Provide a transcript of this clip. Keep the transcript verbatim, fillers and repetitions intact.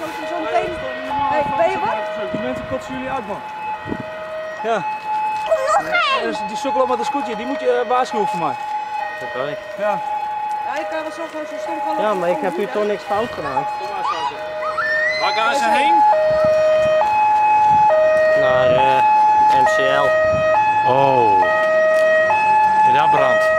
kan ik hem zo meteen... Hey, weet je wat? Die mensen kotsen jullie uit, man. Ja. Kom nog één! Dus die sukkel met een scootje, die moet je uh, waarschuwen voor mij. Oké. Okay. Ja. Ja, ik kan wel zo gewoon zo stom gaan. Ja, maar ik heb u toch niks fout gedaan. Waar gaan ze heen? Naar uh, M C L. Oh. Ja, dat brandt.